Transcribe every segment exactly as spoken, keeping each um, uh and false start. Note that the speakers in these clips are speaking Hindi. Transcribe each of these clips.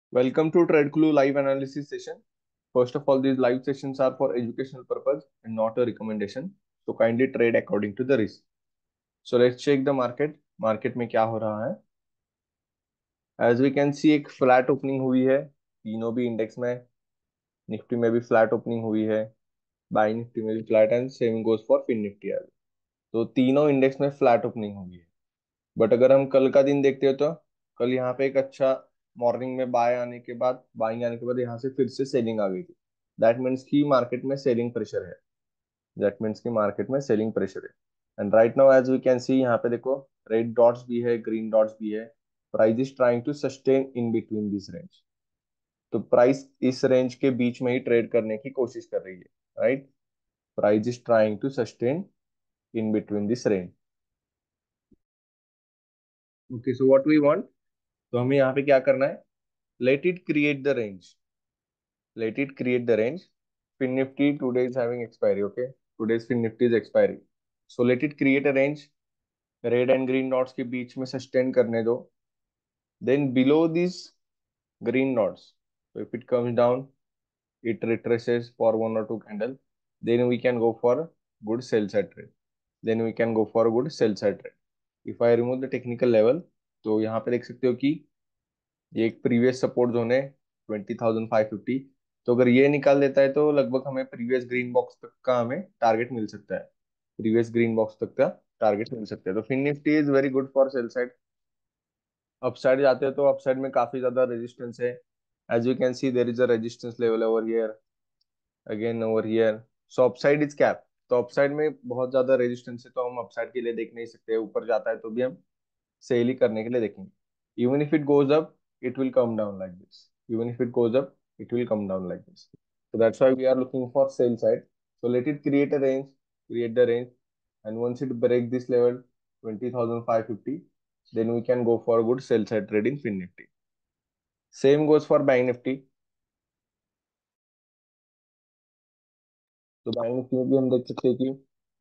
Welcome to TradeClue live analysis session. First of all, these live sessions are for educational purpose and not a recommendation. So kindly trade according to the risk. So let's check the market. Market में क्या हो रहा है? As we can see, एक फ्लैट ओपनिंग हुई है तीनों भी इंडेक्स में. निफ्टी में भी फ्लैट ओपनिंग हुई है. बाई निफ्टी में भी flat and same goes for fin Nifty as. तो तीनों इंडेक्स में फ्लैट ओपनिंग हुई है. बट अगर हम कल का दिन देखते हो तो कल यहाँ पे एक अच्छा मॉर्निंग में बाय आने के बाद बाइंग आने के बाद यहाँ से फिर से सेलिंग आ गई थी. दैट मीन्स की मार्केट में सेलिंग प्रेशर है. दैट मीन्स की मार्केट में सेलिंग प्रेशर है. And right now as we can see यहाँ पे देखो रेड डॉट्स भी है, ग्रीन डॉट्स भी है. Price is trying to sustain in between this range. तो प्राइस इस रेंज के बीच में ही ट्रेड करने की कोशिश कर रही है. Right. Price is trying to sustain in between this range. Okay, so what we want. तो हमें यहाँ पे क्या करना है. Let it create the range. Let it create the range. Fin Nifty today is having expiry. Okay. Today's Fin Nifty is expiry. So let it create a range. Red and green dots के बीच में sustain करने दो. Then below these green dots. So if it comes down, it retraces for one or two candle. Then we can go for good sell side trade. Then we can go for a good sell side trade. If I remove the technical level, तो यहाँ पे देख सकते हो कि ये एक प्रीवियस सपोर्ट जोन है ट्वेंटी थाउजेंड फाइव फिफ्टी. तो अगर ये निकाल देता है तो लगभग हमें प्रीवियस ग्रीन बॉक्स तक का हमें टारगेट मिल सकता है. प्रीवियस ग्रीन बॉक्स तक का टारगेट मिल सकता है. तो Fin Nifty is very good for sell side. Upside जाते हैं तो अपसाइड में काफी ज्यादा रेजिस्टेंस है. As you can see there is a resistance level over here, again over here. So upside is cap. तो अपसाइड में बहुत ज्यादा रेजिस्टेंस है तो हम अपसाइड के लिए देख नहीं सकते. ऊपर जाता है तो भी हम सेल ही करने के लिए देखेंगे. Even if it goes up, it will come down like this. Even if it goes up, it will come down like this. So that's why we are looking for sell side. So let it create a range, create the range, and once it break this level, twenty thousand five fifty, then we can go for a good sell side trade in Fin Nifty. Same goes for Bank Nifty. तो Bank Nifty में भी हम देख सकते हैं कि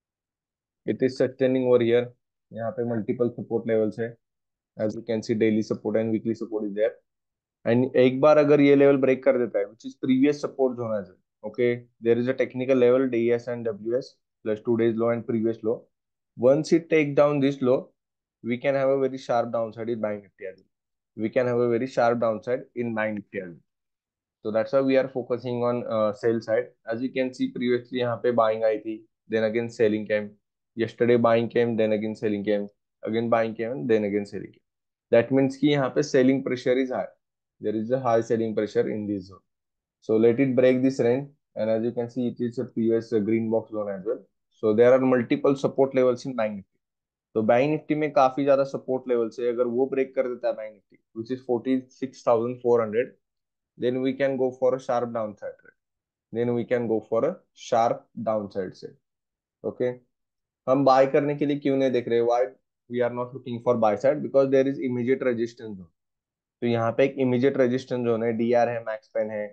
it is sustaining over here. यहाँ पे multiple support levels है. As you can see, daily support and weekly support is there. And एक बार अगर ये लेवल ब्रेक कर देता है which is previous support zone as. Okay. There is a technical level D S and W S plus two days low and previous low. Once it take down this low, we can have a very sharp downside in bank nifty as well. We can have a very sharp downside in bank nifty as well. So that's why we are focusing on uh, sell side. As you can see previously यहाँ पे buying आई थी, then again selling came. Yesterday buying came, then again selling came. Again buying came, and then again selling came. That means कि यहाँ पे selling pressure is high. There is a high selling pressure in this zone. So let it break this range, and as you can see, it is a previous uh, green box zone as well. So there are multiple support levels in bank nifty. तो बैंक निफ्टी में काफी ज्यादा सपोर्ट लेवल से अगर वो ब्रेक कर देता है bank Nifty which is forty six thousand four hundred, then we can go for a sharp downside trade. Then we can go for a sharp downside side. Okay. हम बाय करने के लिए क्यों नहीं देख रहे. Why we are not looking for buy side? Because there is immediate resistance zone. तो यहाँ पे एक immediate resistance zone है, डी आर है, मैक्स पेन है.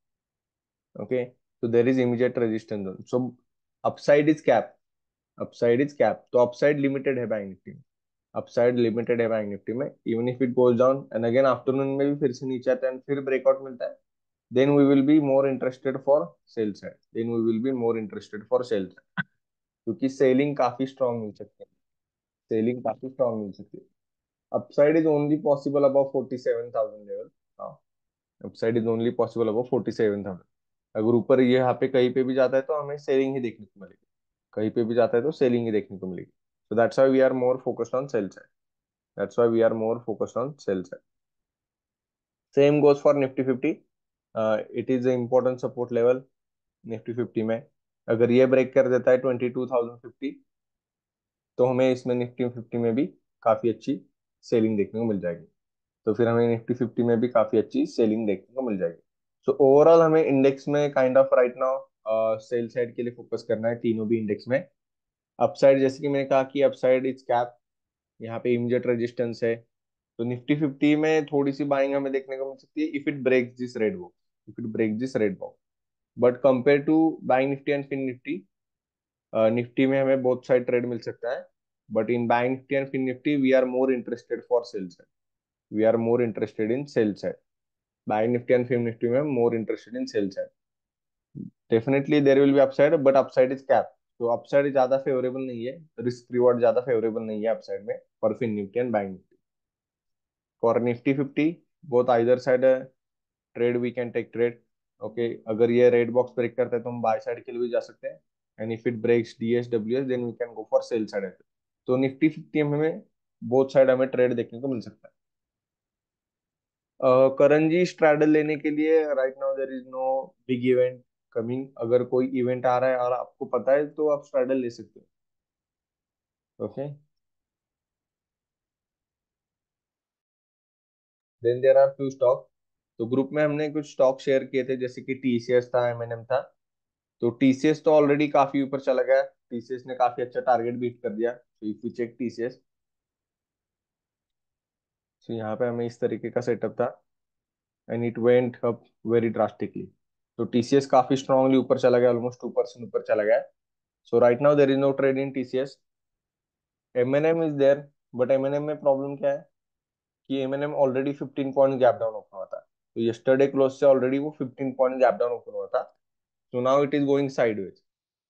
ओके. तो there is immediate resistance zone. So upside is cap. Upside is cap. तो अपसाइड लिमिटेड है बैंक निफ्टी में. अपसाइड लिमिटेड है बैंक निफ्टी में. Even if it goes down and again afternoon में भी फिर से नीचे आता है and फिर ब्रेकआउट मिलता है, then we will be more interested for sell side. Then we will be more interested for sell side. क्योंकि सेलिंग काफी स्ट्रांग मिल सकती है. सेलिंग काफी स्ट्रांग मिल सकती है. Upside is only possible above forty seven thousand level. हाँ. Upside is only possible above forty seven thousand. अगर ऊपर ये यहाँ पे कहीं पे भी जाता है तो हमें सेलिंग ही देखने को मिलेगी. कहीं पे भी जाता है तो सेलिंग ही देखने को मिलेगी. So that's why we are more focused on sell side. That's why we are more focused on sell side. Same goes for Nifty fifty. Uh, it is an important support level Nifty fifty में. अगर ये ब्रेक कर देता है ट्वेंटी टू थाउजेंड फिफ्टी, तो हमें इसमें निफ्टी फिफ्टी में भी काफी अच्छी सेलिंग देखने को मिल जाएगी. तो फिर हमें निफ्टी फिफ्टी में भी काफी अच्छी सेलिंग देखने को मिल जाएगी. सो ओवरऑल हमें इंडेक्स में kind of right now sell side के लिए फोकस करना है तीनों भी इंडेक्स में. अपसाइड जैसे कि मैंने कहा कि अपसाइड इज कैप. यहाँ पे इमीडिएट रेजिस्टेंस है. तो निफ्टी फिफ्टी में थोड़ी सी बाइंग हमें देखने को मिल सकती है if it breaks this red box. If it break this red box. But compare to bank Nifty and fin Nifty, Nifty में हमें बहुत साइड ट्रेड मिल सकता है. But in bank Nifty and fin Nifty we are more interested for sell side. We are more interested in sell side. Bank Nifty and fin Nifty में more interested in sell side. Definitely there will be upside, but upside is cap. तो अपसाइड ज्यादा फेवरेबल नहीं है, रिस्क रिवॉर्ड ज्यादा फेवरेबल नहीं है अपसाइड में for fin Nifty and bank Nifty. For Nifty fifty, both either side trade we can take trade. Okay, अगर ये रेड बॉक्स ब्रेक करता है तो हम बाय साइड के लिए भी जा सकते हैं, and if it breaks D S W S then we can go for sell side. तो निफ्टी फिफ्टी में हमें बोथ साइड हमें ट्रेड देखने को मिल सकता है। करण जी, स्ट्रैडल लेने के लिए right now there is no big event coming. अगर कोई इवेंट आ रहा है और आपको पता है तो आप स्ट्रैडल ले सकते हो। Okay, then there are few stock. तो ग्रुप में हमने कुछ स्टॉक शेयर किए थे, जैसे कि टीसीएस था, एमएनएम था। तो टीसीएस तो ऑलरेडी काफी ऊपर चला गया, टीसीएस ने काफी अच्छा टारगेट बीट कर दिया। तो इफ यू चेक टीसीएस, तो यहाँ पे हमें इस तरीके का सेटअप था, and it went up very drastically. तो टीसीएस काफी स्ट्रांगली ऊपर चला गया, ऑलमोस्ट टू परसेंट ऊपर चला गया। So right now there is no trade in TCS. MNM is there, but MNM में प्रॉब्लम क्या है कि MNM already fifteen point gap down open हुआ था। तो यस्टरडे क्लोज से ऑलरेडी वो fifteen point gap down open हुआ था। So now it is going sideways.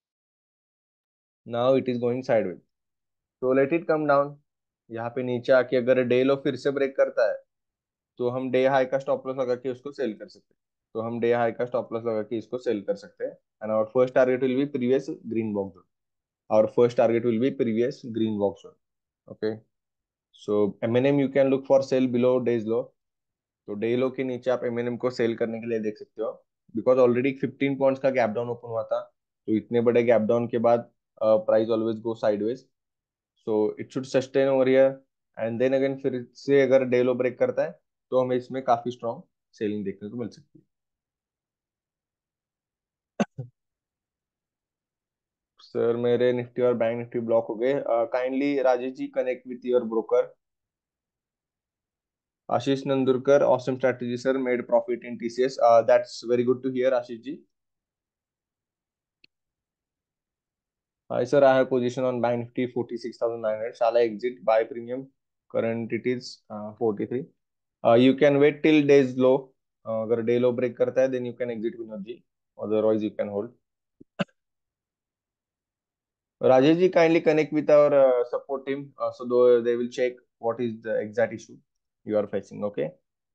Now it is going sideways. तो लेट इट कम डाउन। यहाँ पे नीचे आके अगर डे लो फिर से ब्रेक करता है, तो हम डे हाई का स्टॉप लॉस लगा के उसको सेल कर सकते हैं। तो हम डे हाई का स्टॉप लॉस लगा के इसको सेल कर सकते हैं, and our first target will be previous green box zone. Our first target will be previous green box zone. Okay, so MNM you can look for sell below day's low. तो डे लो के नीचे आप एमएनएम को सेल करने के लिए देख सकते हो, बिकॉज ऑलरेडी फिफ्टीन पॉइंट्स का गैप डाउन ओपन हुआ था। तो इतने बड़े गैप डाउन के बाद price always go sideways. So it should sustain over here, and then again फिर से अगर डे लो ब्रेक करता है तो हमें इसमें काफी स्ट्रॉन्ग सेलिंग देखने को मिल सकती है। सर, मेरे निफ्टी और बैंक निफ्टी ब्लॉक हो गए। Kindly Rajesh ji connect with your broker. Ashish Nandurkar, awesome strategy sir, made profit in TCS. That's very good to hear Ashish ji. Hi sir, I have position on Bank Nifty forty-six thousand nine hundred. Shall I exit? Buy premium. Current it is uh, forty-three. Uh, you can wait till days low. Uh, अगर डे लो ब्रेक करता है then you can exit Vinod ji, otherwise you can hold. Rajesh ji, kindly connect with our uh, support team, uh, so though they will check what is the exact issue you are facing. Okay,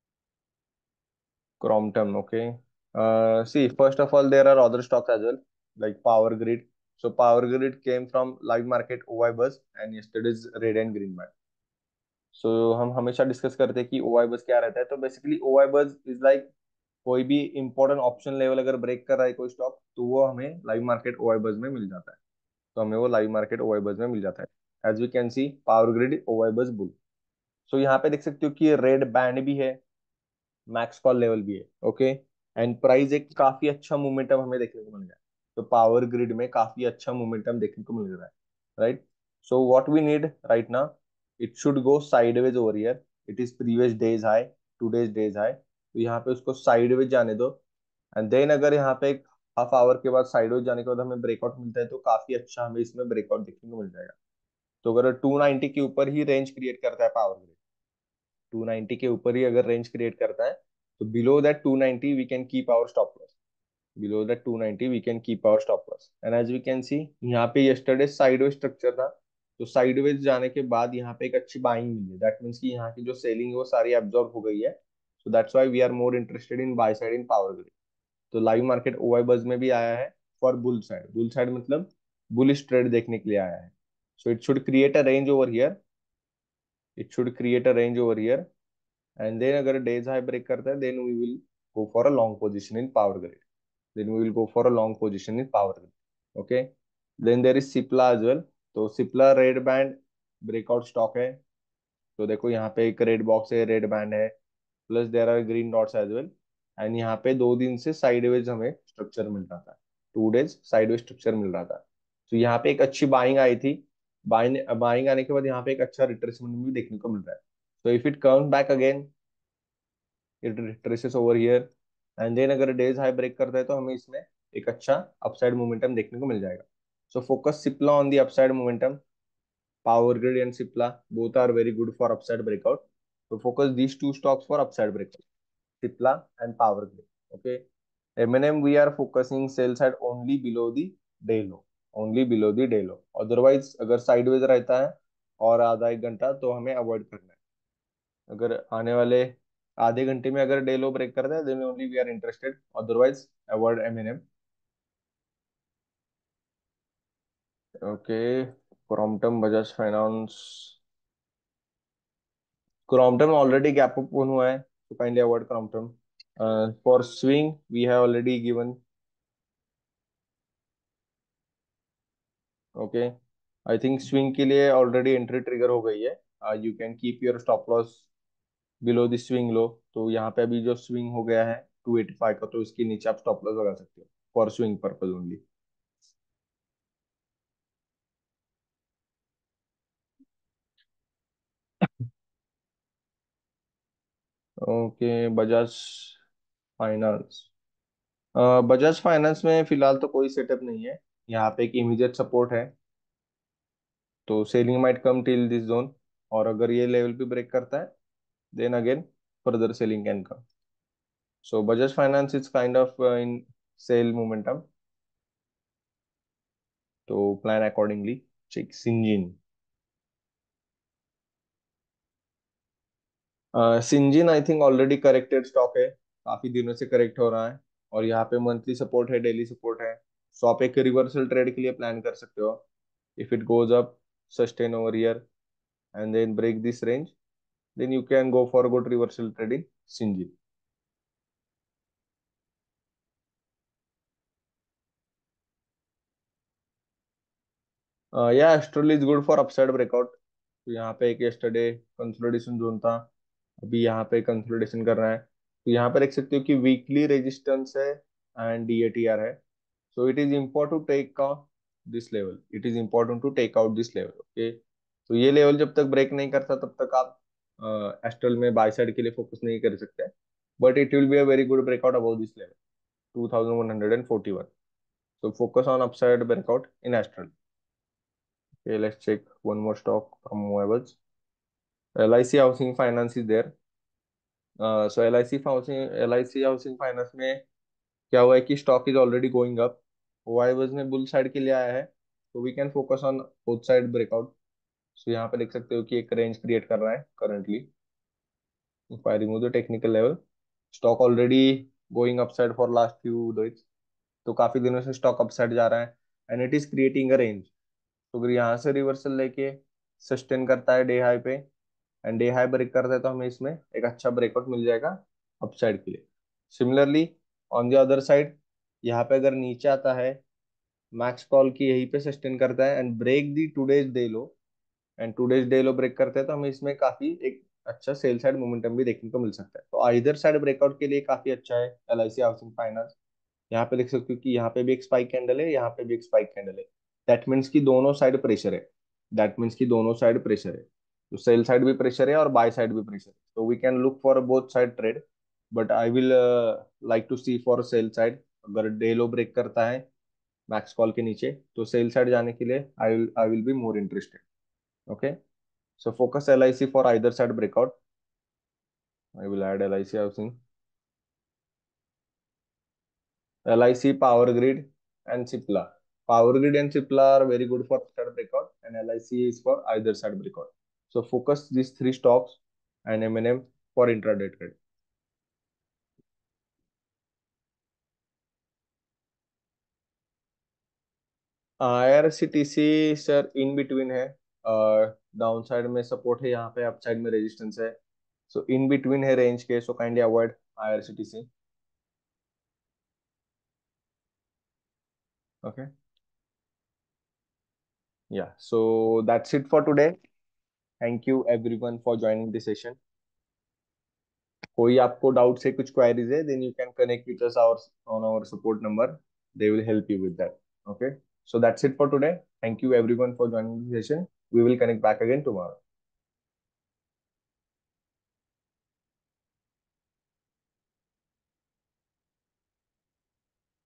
Crompton. Okay. Uh, see, first of all, there are other stocks as well, like Power Grid. So Power Grid came from live market O I Buzz and yesterday's red and green band. So so, हम हमेशा डिस्कस करते हैं कि ओ आई बस क्या रहता है। तो बेसिकली ओ आई बस इज लाइक कोई भी इंपॉर्टेंट ऑप्शन लेवल अगर ब्रेक कर रहा है कोई स्टॉक, तो वो हमें लाइव मार्केट ओ आई बस में मिल जाता है। तो हमें वो लाइव मार्केट ओ आई बस में मिल जाता है। As we can see, Power Grid O I buzz bull. सो यहाँ पे देख सकते हो कि रेड बैंड भी है, मैक्स कॉल लेवल भी है। ओके, एंड प्राइस एक काफी अच्छा मोमेंटम हमें देखने को मिल गया है। तो पावर ग्रिड में काफी अच्छा मोमेंटम देखने को मिल रहा है, right. So what we need right now, it should go sideways over here. It is previous day's high, two days day's high. तो यहाँ पे उसको साइडवेज जाने दो, एंड देन अगर यहाँ पे एक हाफ आवर के बाद साइडवेज जाने के बाद हमें ब्रेकआउट मिलता है तो काफी अच्छा हमें इसमें ब्रेकआउट देखने को मिल जाएगा। तो अगर टू नाइनटी के ऊपर ही रेंज क्रिएट करता है पावर ग्रिड, टू नाइनटी के ऊपर ही अगर रेंज क्रिएट करता है, तो below that two ninety we can keep our stop loss. Below that two ninety we can keep our stop loss, and as we can see यहाँ पे यस्टरडे साइडवेज स्ट्रक्चर था। तो साइडवेज जाने के बाद यहाँ पे एक अच्छी बाइंग मिली है, दैट मीन्स कि यहाँ की जो सेलिंग है वो सारी एब्जॉर्ब हो गई है। So that's why we are more interested in buy side in Power Grid. तो लाइव मार्केट ओआई बज में भी आया है for bull side. Bull side मतलब बुलिश ट्रेड देखने के लिए आया है। So it should create a range over here. It should create a range over here, and then अगर डेज हाई ब्रेक करता है then we will go for a long position in Power Grid. Then we will go for a long position in Power Grid. Okay, then there is Cipla as well. तो Cipla red band breakout stock है। तो देखो यहाँ पे एक रेड बॉक्स है, रेड बैंड है, plus there are green dots as well. And यहाँ पे दो दिन से साइडवेज हमें स्ट्रक्चर मिल रहा था, टू डेज साइडवेज स्ट्रक्चर मिल रहा था। तो यहाँ पे एक अच्छी बाइंग आई थी। बाइंग बाइंग आने के बाद यहाँ पे एक अच्छा रिट्रेसमेंट भी देखने को मिल रहा है। तो if it comes back again, it retraces over here, and then अगर डेज हाई ब्रेक करता है तो हमें इसमें एक अच्छा अपसाइड मोमेंटम देखने को मिल जाएगा। So focus Cipla on the upside momentum. Power Grid and Cipla both are very good for upside breakout. So focus these two stocks for upside breakout. Cipla, and Power Grid. Okay. M and M, we are focusing sell side only below the day low, only below the day low. Otherwise, अगर sideways रहता है और आधा एक घंटा तो हमें अवॉइड करना है. अगर आने वाले आधे घंटे में अगर डे लो ब्रेक करता है then only we are interested, otherwise avoid M N M. Okay. Crompton Bajaj finance. Crompton already gap up हुआ है, तो kindly avoid Crompton. For swing we have already given. Okay. I think swing के लिए ऑलरेडी एंट्री ट्रिगर हो गई है. You can keep your stop loss below the swing low. तो यहाँ पे अभी जो स्विंग हो गया है टू एटी फाइव का, तो इसके नीचे आप स्टॉप लॉस लगा सकते हो for swing purpose only. Okay. Bajaj finance. Bajaj finance में फिलहाल तो कोई सेटअप नहीं है. यहाँ पे एक इमीडिएट सपोर्ट है, तो selling might come till this zone. और अगर ये लेवल पे ब्रेक करता है then again further selling can come. So Bajaj finance is kind of in sell momentum, तो plan accordingly. Check Syngene. Syngene I think already corrected stock है, काफी दिनों से करेक्ट हो रहा है. और यहाँ पे मंथली सपोर्ट है, डेली सपोर्ट है. सो आप एक रिवर्सल ट्रेड के लिए प्लान कर सकते हो. If it goes up, sustain over here, and then break this range, then you can go for a good reversal trade in Shinjin. Uh, yeah, Astral is good for upside breakout. तो यहाँ पे एक yesterday कंसोलिडेशन जोन था, अभी यहाँ पे कंसोलिडेशन कर रहा है. तो यहाँ पे देख सकते हो कि वीकली रेजिस्टेंस है and D A T R है. So it is important to take out this level, it is important to take out this level. Okay. तो ये लेवल जब तक ब्रेक नहीं करता तब तक आप एस्ट्रल में बाय साइड के लिए फोकस नहीं कर सकते. But it will be a very good breakout about this level two thousand one hundred forty one. So focus on upside breakout in Astral. Okay, let's check one more stock from movables. L I C Housing Finance is there. Uh, so L I C Housing L I C Housing Finance में क्या हुआ है कि stock is already going up. वाइवर्स में बुल साइड के लिए आया है, तो we can focus on both side breakout. So यहाँ पे देख सकते हो कि एक रेंज क्रिएट कर रहा है currently. If I remove the technical level, stock already going upside for last few days. तो काफी दिनों से स्टॉक अपसाइड जा रहा है and it is creating a range. तो अगर यहाँ से रिवर्सल लेके सस्टेन करता है डे हाई पे एंड डे हाई ब्रेक करता है, तो हमें इसमें एक अच्छा ब्रेकआउट मिल जाएगा अपसाइड के लिए. Similarly on the other side, यहाँ पे अगर नीचे आता है, मैक्स कॉल की यहीं पे सस्टेन करता है and break the today's day low, and today's day low break करते हैं, तो हमें इसमें काफी एक अच्छा सेल साइड मोमेंटम भी देखने को मिल सकता है. तो आइदर साइड ब्रेकआउट के लिए काफी अच्छा है L I C housing finance. यहाँ पे देख सकते हो कि यहाँ पे भी एक स्पाइक कैंडल है, यहाँ पे भी एक स्पाइक कैंडल है. दैट मीन्स कि दोनों साइड प्रेशर है. दैट मीन्स कि दोनों साइड प्रेशर है. तो सेल साइड भी प्रेशर है और बाय साइड भी प्रेशर है. तो we can look for both side trade, but I will like to see for sell side. अगर डे लो ब्रेक करता है मैक्स कॉल के नीचे, तो सेल साइड जाने के लिए I will I will be more interested. Okay. So focus L I C for either side breakout. I will add L I C housing. L I C, Power Grid, and Cipla. Power Grid and Cipla are very good for upside breakout, and L I C is for either side breakout. So focus these three stocks and M and M for intraday trade. I R C T C sir in between है. डाउन साइड में सपोर्ट है, यहाँ पे अप साइड में रेजिस्टेंस है. सो इन बिटवीन है रेंज के, so kindly avoid I R C T C. Okay. Yeah. So that's it for today. Thank you everyone for joining the session. कोई आपको डाउट से कुछ क्वेरीज है, then you can connect with us our on our support number. They will help you with that. Okay. So that's it for today. Thank you everyone for joining the session. We will connect back again tomorrow.